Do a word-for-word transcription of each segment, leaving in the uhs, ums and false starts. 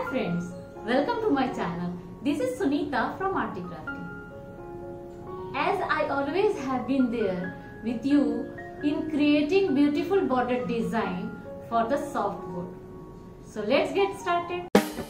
friends, welcome to my channel. This is Sunita from ARTY KRAFTY. As I always have been there with you in creating beautiful border design for the soft board. So let's get started.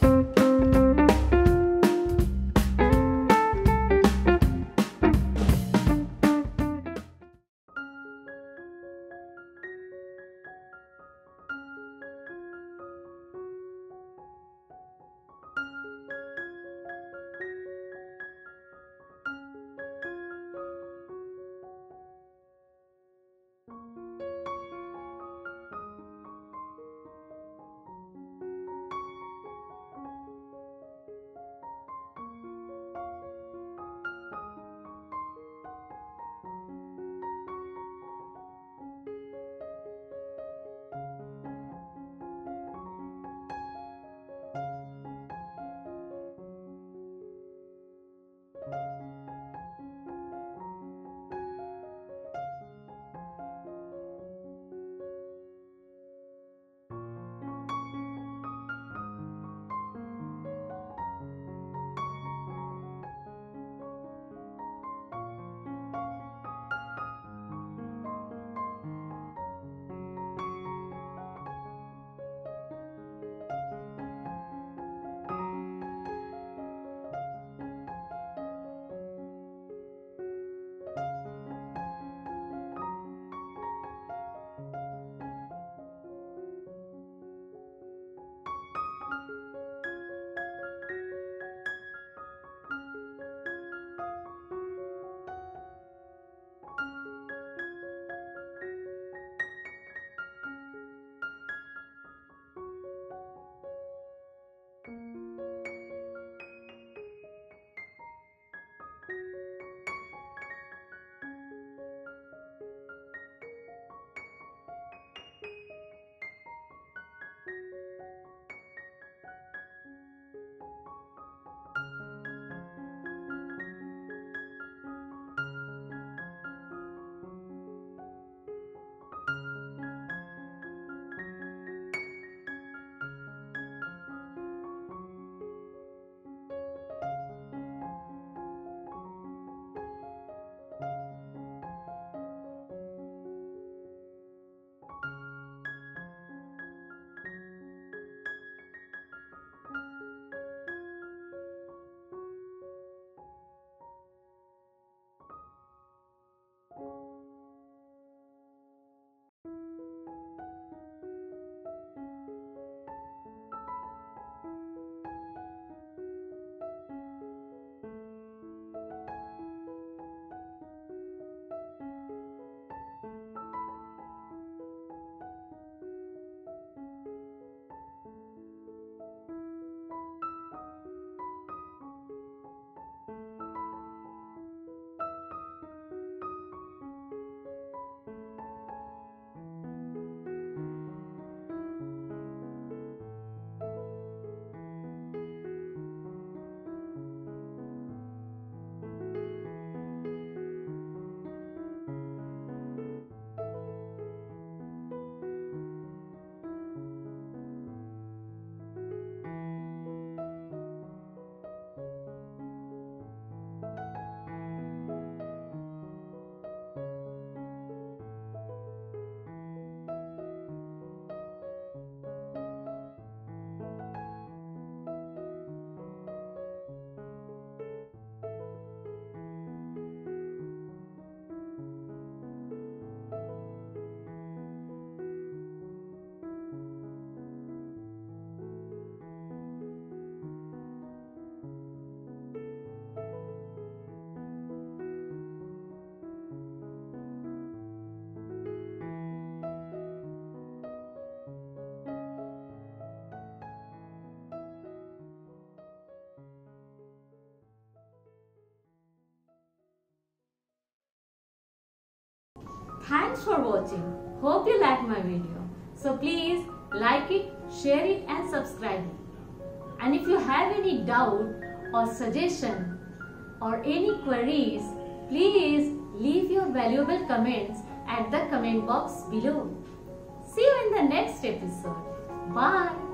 Thanks for watching. Hope you like my video. So please like it, share it and subscribe it. And if you have any doubt or suggestion or any queries, please leave your valuable comments at the comment box below. See you in the next episode. Bye.